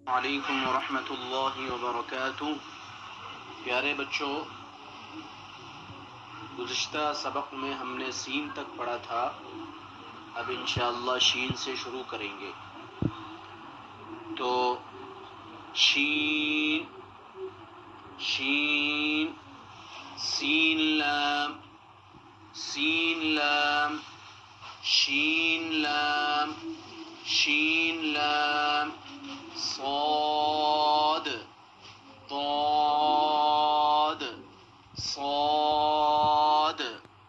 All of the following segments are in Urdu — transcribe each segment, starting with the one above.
वालेकुम वरहमतुल्लाहि वबरकातुह। प्यारे बच्चों, गुज़िश्ता सबक में हमने सीन तक पढ़ा था। अब इंशाअल्लाह शीन से शुरू करेंगे। तो शीन, शीन, सीन लाम, सीन लाम, शीन लाम, शीन लाम, صاد ضاد صاد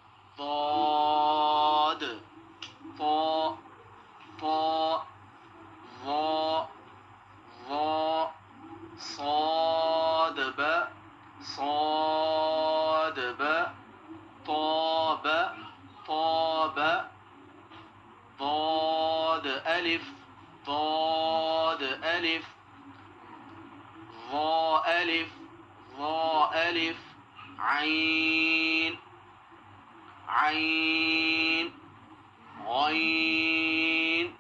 ضاد طاء طاء ظاء ظاء صاد باء صاد باء طاب طاب ضاد ألف ضاد ألف ظا ألف ظا ألف عين عين غين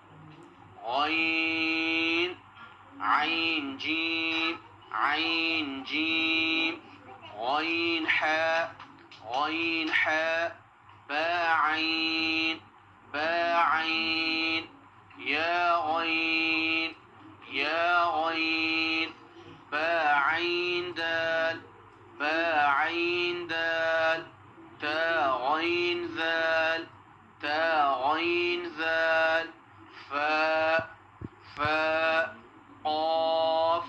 غين عين جيم عين جيم غين حاء غين حاء باء عين باء عين يا غين يا غين باء عين دال باء عين دال تاء غين ذال تاء غين ذال فاء فاء قاف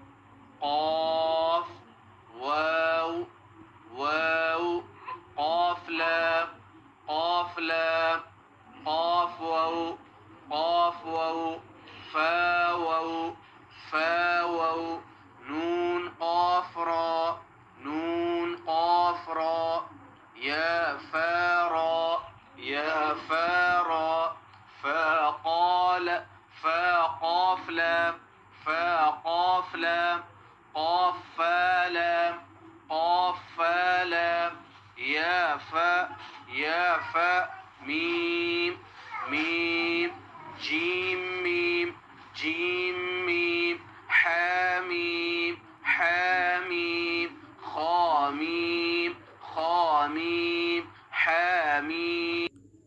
قاف واو واو قاف لام قاف لام قاف واو قاف واو فا واو فا واو نون قاف را نون قاف را يا فا را يا فا را فا قال فا قاف لام فا قاف لام قاف فا لام قاف فا لام يا فا ميم ميم جيم ميم جيم ميم حاميم حاميم خاميم خاميم حاميم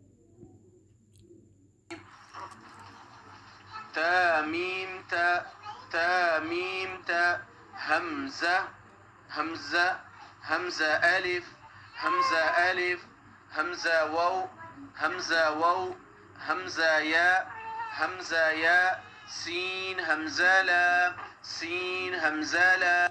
تاميم تا تاميم تا همزة همزة همزة ألف همزة ألف همزة واو همزة واو همزة ياء همزة ياء سين همزة لام سين همزة لام